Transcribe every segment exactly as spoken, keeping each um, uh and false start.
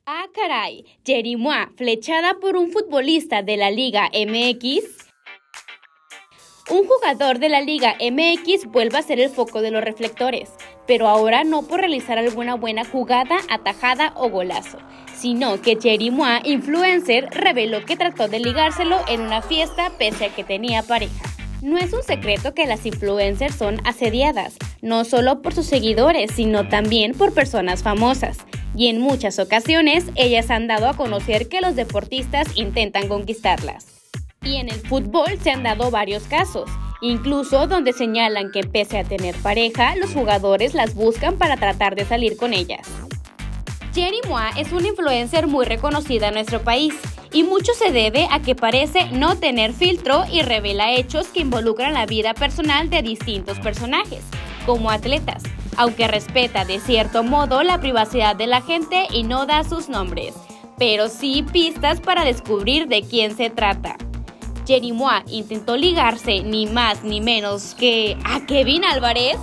Ah, caray, Jerry Mois, flechada por un futbolista de la Liga M X. Un jugador de la Liga M X vuelve a ser el foco de los reflectores, pero ahora no por realizar alguna buena jugada, atajada o golazo, sino que Jerry Mois, influencer, reveló que trató de ligárselo en una fiesta pese a que tenía pareja. No es un secreto que las influencers son asediadas, no solo por sus seguidores, sino también por personas famosas. Y en muchas ocasiones, ellas han dado a conocer que los deportistas intentan conquistarlas. Y en el fútbol se han dado varios casos, incluso donde señalan que pese a tener pareja, los jugadores las buscan para tratar de salir con ellas. Jerry Mois es una influencer muy reconocida en nuestro país, y mucho se debe a que parece no tener filtro y revela hechos que involucran la vida personal de distintos personajes, como atletas, aunque respeta de cierto modo la privacidad de la gente y no da sus nombres, pero sí pistas para descubrir de quién se trata. Jerry Mois intentó ligarse ni más ni menos que a Kevin Álvarez.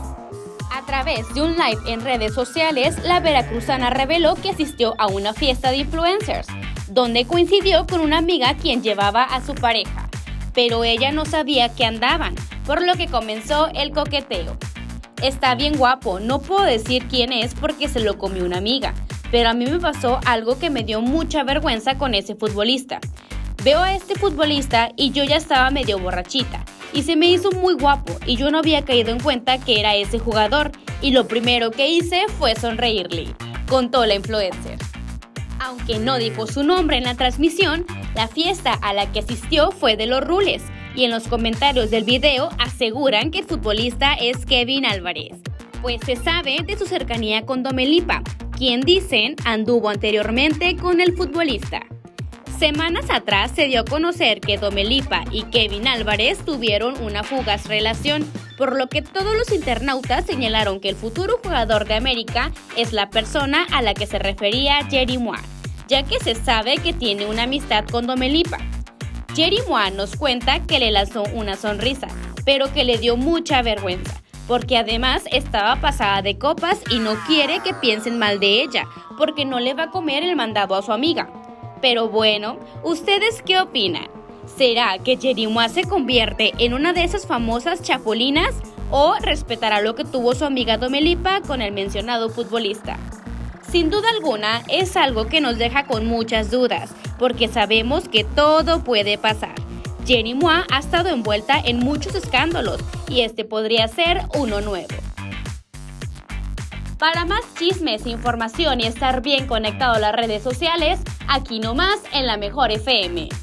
A través de un live en redes sociales, la veracruzana reveló que asistió a una fiesta de influencers, donde coincidió con una amiga quien llevaba a su pareja, pero ella no sabía que andaban, por lo que comenzó el coqueteo. Está bien guapo, no puedo decir quién es porque se lo comió una amiga, pero a mí me pasó algo que me dio mucha vergüenza con ese futbolista. Veo a este futbolista y yo ya estaba medio borrachita, y se me hizo muy guapo y yo no había caído en cuenta que era ese jugador, y lo primero que hice fue sonreírle, contó la influencer. Aunque no dijo su nombre en la transmisión, la fiesta a la que asistió fue de los Rules, y en los comentarios del video aseguran que el futbolista es Kevin Álvarez, pues se sabe de su cercanía con Domelipa, quien dicen anduvo anteriormente con el futbolista. Semanas atrás se dio a conocer que Domelipa y Kevin Álvarez tuvieron una fugaz relación, por lo que todos los internautas señalaron que el futuro jugador de América es la persona a la que se refería Jerry Mois, ya que se sabe que tiene una amistad con Domelipa. Jerry Mois nos cuenta que le lanzó una sonrisa, pero que le dio mucha vergüenza, porque además estaba pasada de copas y no quiere que piensen mal de ella, porque no le va a comer el mandado a su amiga. Pero bueno, ¿ustedes qué opinan? ¿Será que Jerry Mois se convierte en una de esas famosas chapulinas o respetará lo que tuvo su amiga Domelipa con el mencionado futbolista? Sin duda alguna, es algo que nos deja con muchas dudas, porque sabemos que todo puede pasar. Jerry Mois ha estado envuelta en muchos escándalos y este podría ser uno nuevo. Para más chismes, información y estar bien conectado a las redes sociales, aquí nomás en La Mejor F M.